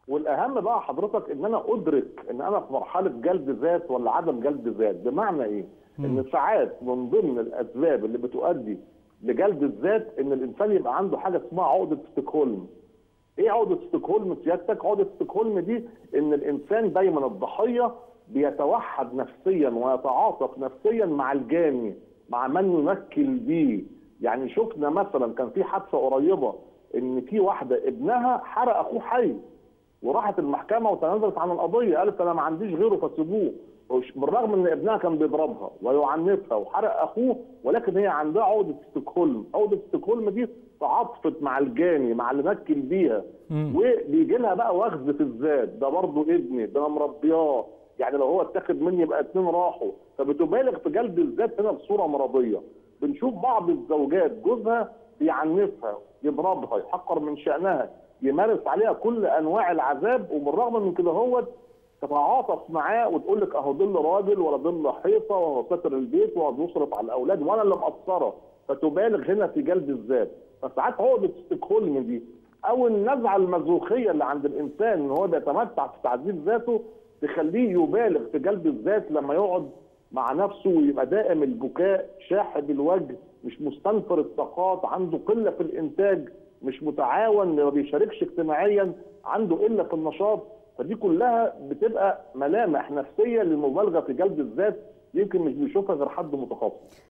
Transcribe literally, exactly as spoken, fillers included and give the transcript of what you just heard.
والاهم بقى حضرتك ان انا ادرك ان انا في مرحله جلد ذات ولا عدم جلد ذات. بمعنى ايه؟ ان ساعات من ضمن الاسباب اللي بتؤدي لجلد الذات ان الانسان يبقى عنده حاجه اسمها عقده ستوكهولم. ايه عقده ستوكهولم سيادتك؟ عقده ستوكهولم دي ان الانسان دايما الضحيه بيتوحد نفسيا ويتعاطف نفسيا مع الجاني، مع من يمثل بيه. يعني شفنا مثلا كان في حادثه قريبه ان في واحده ابنها حرق اخوه حي، وراحت المحكمه وتنازلت عن القضيه، قالت انا ما عنديش غيره فسيبوه، بالرغم ان ابنها كان بيضربها ويعنفها وحرق اخوه، ولكن هي عندها عقده ستوكهولم. عقده ستوكهولم دي تعاطفت مع الجاني، مع اللي مكن بيها، وبيجي لها بقى وخز في الذات، ده برضه ابني، ده انا مربياه، يعني لو هو اتاخد مني يبقى اتنين راحوا، فبتبالغ في جلد الذات هنا بصوره مرضيه. بنشوف بعض الزوجات جوزها بيعنفها، يضربها، يحقر من شأنها، يمارس عليها كل انواع العذاب، وبالرغم من كده هو تتعاطف معاه وتقول لك اهو ظل راجل ولا ظل حيطه وهو ساتر البيت وهو بيصرف على الاولاد وانا اللي مقصره، فتبالغ هنا في جلد الذات. فساعات عقده ستوكهولم دي او النزعه المازوخيه اللي عند الانسان ان هو بيتمتع في تعذيب ذاته تخليه يبالغ في جلد الذات لما يقعد مع نفسه ويبقى دائم البكاء، شاحب الوجه، مش مستنفر الطاقات، عنده قله في الانتاج، مش متعاون، ما بيشاركش اجتماعيا، عنده قله في النشاط. فدي كلها بتبقى ملامح نفسيه للمبالغه في جلد الذات، يمكن مش بيشوفها غير حد متخصص.